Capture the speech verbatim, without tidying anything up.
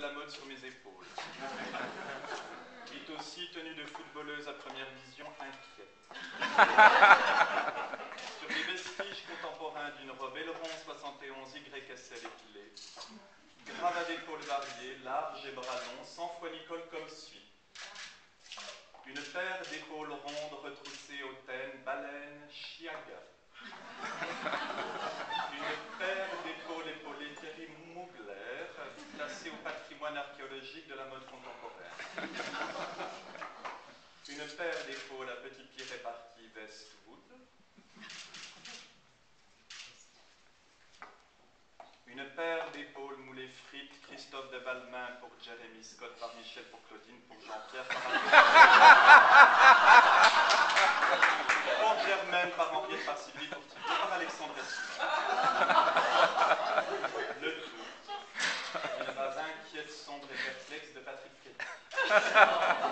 de la mode sur mes épaules. Vite aussi, tenue de footballeuse à première vision, inquiète. Sur les vestiges contemporains d'une robe Aileron soixante et onze Y S L épilée, grave à d'épaule variée, large et bras longs, sans foi ni colle comme suit. Une paire d'épaules rondes retroussées hautaines, baleine, chiaga. Une paire d'épaules épaulées Thierry Mugler, classée au patrimoine archéologique de la mode contemporaine. Une paire d'épaules à petits pieds répartis Westwood. Une paire d'épaules moulées frites Christophe de Balmain pour Jérémy Scott, par Michel pour Claudine, pour Jean-Pierre, par pour Germaine, par Henriette, par Sylvie, pour Thibaut, par Alexandre et Simon. Le tout. Une base inquiète, sombre et perplexe de Patrick Frédéric.